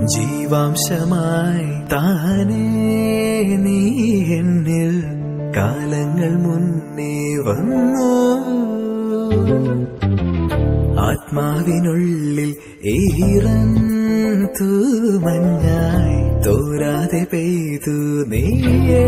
ജീവാംശമായി താനേ നീ എന്നിൽ കാലങ്ങൾ മുന്നേ വന്നു. ആത്മാവിനുള്ളിൽ ഈറൻ തൂമഞ്ഞായി തോരാതെ പെയ്തു നീയേ.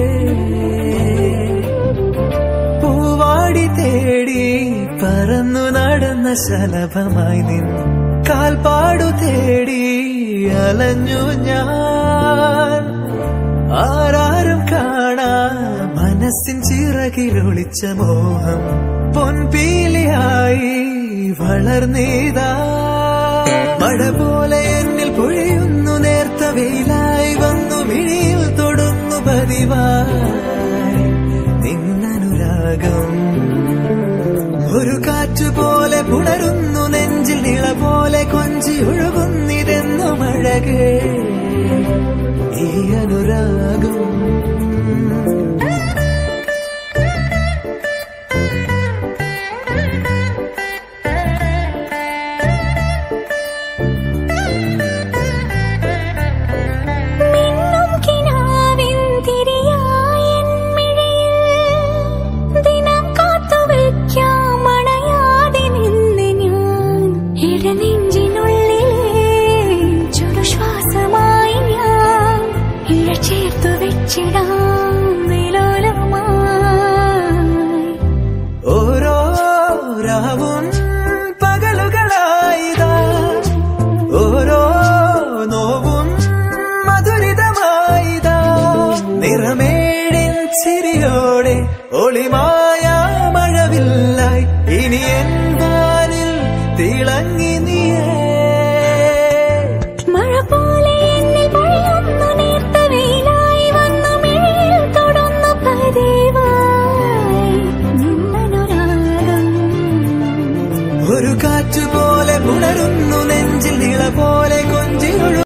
പൂവാടി തേടി പറന്നു നടന്ന ശലഭമായി നിൻ കാൽപ്പാടു തേടി അലഞ്ഞു ഞാൻ. ആരാരും കാണാ മനസ്സിൻ ചിറകിലൊളിച്ച മോഹം പൊൻപീലിയായി വളർന്നീതാ. മഴ പോലെ എന്നിൽ പൊഴിയുന്നു നേർത്ത വെയിലായി വന്നു മിഴിയിൽ തൊടുന്നു പതിവായി നിന്നനുരാഗം. ഒരു കാറ്റുപോലെ പുണരുന്നു നെഞ്ചിൽ നിള പോലെ കൊഞ്ചി ഒഴുകുന്നിരുന്നു മഴകേ ഈ അനുരാഗം. ഓരോ രാവും പകലുകളായിതാ, ഓരോ നോവും മധുരിതമായിതാ. നിറമേടിൻ ചിരിയോടെ ഒളിമായ മഴവില്ലായി ഇനി എൻ വാനിൽ തിളങ്ങി നീയേ. മഴ പോലെ എന്നിൽ പൊഴിയുന്നു നേർത്ത വെയിലായി വന്നു മിഴിയിൽ തൊടുന്നു പതിവായി നിന്നനുരാഗം. ഒരു കാറ്റുപോലെ പുണരുന്നു നെഞ്ചിൽ നിള പോലെ കൊഞ്ചി